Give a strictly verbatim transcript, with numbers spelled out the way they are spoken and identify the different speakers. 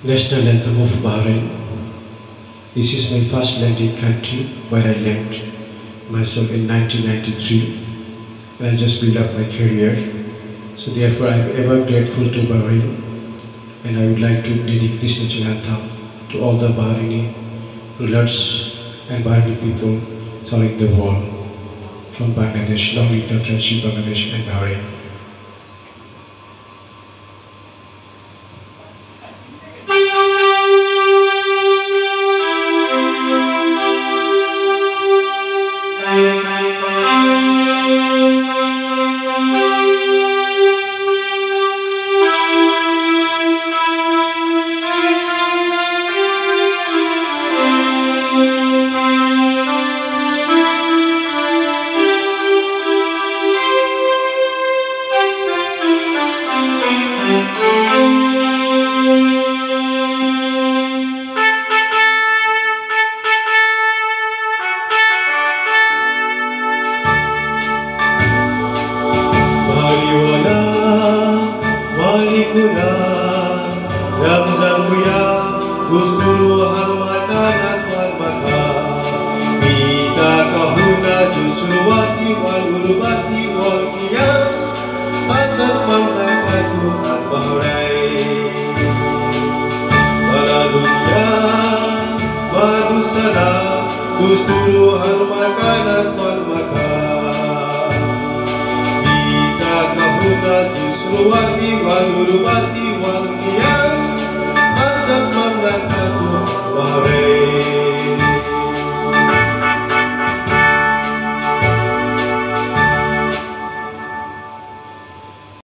Speaker 1: National anthem of Bahrain. This is my first landing country where I left myself in nineteen ninety-three when I just built up my career. So therefore I am ever grateful to Bahrain, and I would like to dedicate this national anthem to all the Bahraini rulers and Bahraini people surrounding the world from Bangladesh, long live the friendship Bangladesh and Bahrain. Ramzan buya, dusturu harmatan atwal maka. Bika kahuna justru wati wal urubati wal qiyam. Asad mantai patu at bahrai. Wala dunya, madu salam, dusturu harmatan atwal maka. Bika kahuna justru wati wal urubati wal qiyam.